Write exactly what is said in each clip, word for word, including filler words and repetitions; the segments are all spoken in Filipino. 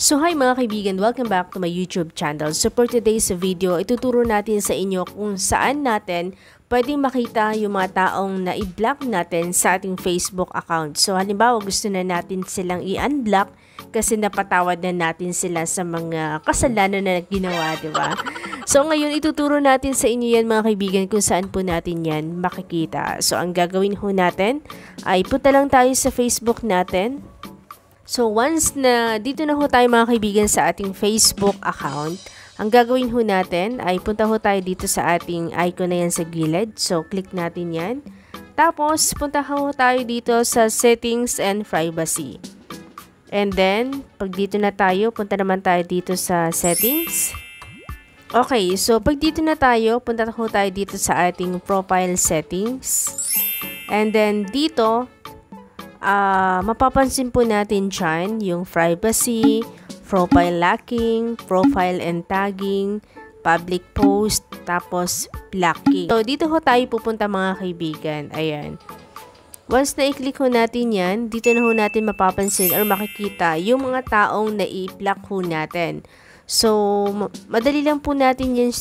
So hi mga kaibigan, welcome back to my YouTube channel. So for today's video, ituturo natin sa inyo kung saan natin pwedeng makita yung mga taong na i-block natin sa ating Facebook account. So halimbawa gusto na natin silang i-unblock kasi napatawad na natin sila sa mga kasalanan na ginawa, di ba? So ngayon ituturo natin sa inyo yan mga kaibigan kung saan po natin yan makikita. So ang gagawin ho natin ay punta lang tayo sa Facebook natin. So once na dito na ho tayo mga kaibigan sa ating Facebook account, ang gagawin ho natin ay punta ho tayo dito sa ating icon na yan sa gilid. So click natin yan. Tapos punta ho tayo dito sa settings and privacy. And then pag dito na tayo, punta naman tayo dito sa settings. Okay, so pag dito na tayo, punta ho tayo dito sa ating profile settings. And then dito, Uh, mapapansin po natin dyan yung privacy, profile locking, profile and tagging, public post, tapos blocking. So, dito ho tayo pupunta mga kaibigan. Ayan. Once na i-click ho natin yan, dito na ho natin mapapansin or makikita yung mga taong na-i-block ho natin. So, madali lang po natin yan.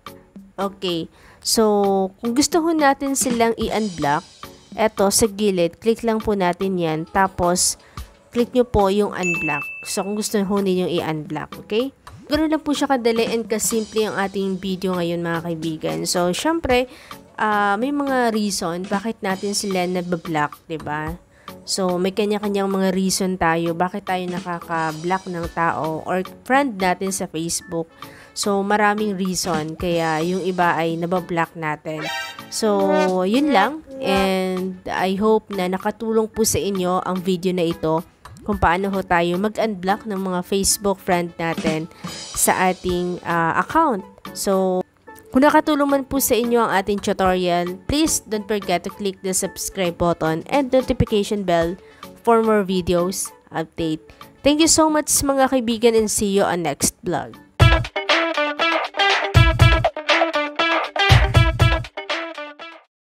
Okay. So, kung gusto ho natin silang i-unblock, eto sa gilid, click lang po natin yan. Tapos, click nyo po yung unblock. So, kung gusto nyo ninyo i-unblock, okay? Ganoon lang po siya kadali and kasimple ang ating video ngayon mga kaibigan. So, syempre, uh, may mga reason bakit natin sila nabablock, diba? So, may kanya-kanyang mga reason tayo bakit tayo nakaka-block ng tao or friend natin sa Facebook. So, maraming reason kaya yung iba ay nabablock natin. So, yun lang. And I hope na nakatulong po sa inyo ang video na ito kung paano ho tayo mag-unblock ng mga Facebook friend natin sa ating uh, account. So, kung nakatulong man po sa inyo ang ating tutorial, please don't forget to click the subscribe button and notification bell for more videos update. Thank you so much mga kaibigan and see you on next vlog.